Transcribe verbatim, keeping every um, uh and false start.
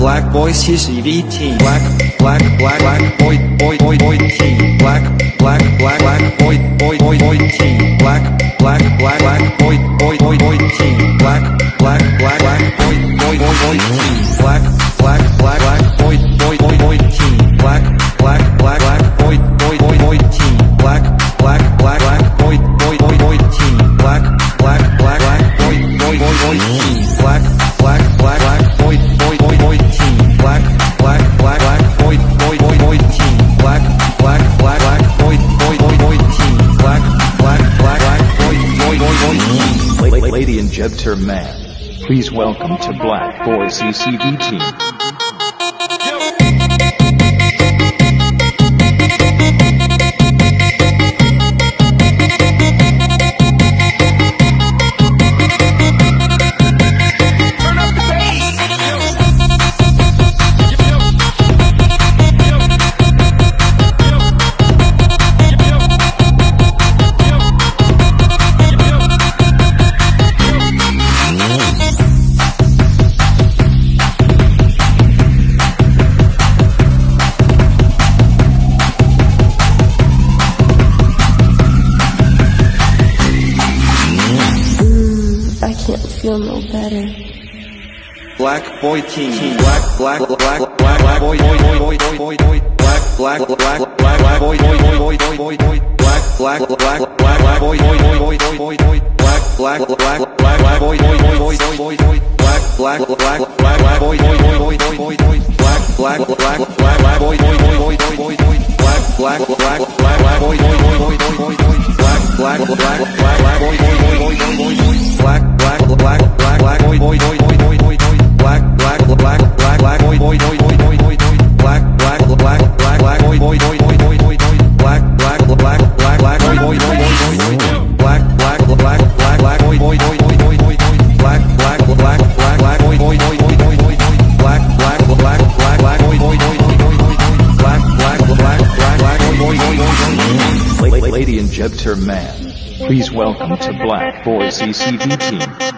black boy C C V team. Black, black, black, black boy, boy, boy, boy team. Black, black, black, black boy, boy, boy, boy team. Black, black, black, black boy, boy, boy, boy team. Black, black, black, black boy, boy, boy, boy team. Black, black, black, black boy, boy, boy, boy team. Black, black, black, black boy, boy, boy, boy team. Black, black, black, black boy, boy, boy, boy team. Black, black, black, black boy, boy, boy, boy team. Black, black, black, black boy, boy, boy, boy team. Black, black, black, black boy, boy, boy, boy team. Black, black, black, black boy, boy, boy, boy team. Black, black, black, black boy, boy, boy, boy team. Lady and Jebter Man, please welcome to Black Boy C C V team. Feel no better. Black boy team. Black, black, black, black, black boy, boy, boy, boy, boy, boy, boy. Black, black, black, black, black boy, boy, boy, boy, boy, boy, boy. Black, black, black, black, black boy, boy, boy, boy, boy, boy, boy. Black, black, black, black, black boy, boy, boy, boy, boy, boy, boy. Black, black, black, black, black boy, boy, boy, boy, boy, boy, boy. Black, black, black, black, black boy, boy, boy, boy, boy, boy, boy. Black, black, black, black, black boy, boy, boy, boy, boy, boy, boy. Black, black, black, black, black boy, boy, boy, boy, boy, boy, boy. Black, black, black, black, black boy, boy, boy, boy, boy, boy, boy. Black, black, black, black, black boy, boy, boy, boy, boy, boy, boy. Black, black, black, black, black boy, boy, boy, boy, boy, boy, boy. Black, black, black, black, black boy, boy, boy, boy, boy, boy. Black, black, black, black, black boy, boy, boy, boy, boy, boy, boy. Black, black, black, black, black boy, boy, boy, boy, boy, boy, boy. Black, black, black, black, black boy, boy, boy, boy, boy, boy, boy. Black, black, black, black, black boy, boy, boy, boy, boy, boy. Lady and Jebter Man, please welcome to Black Boy C C V team.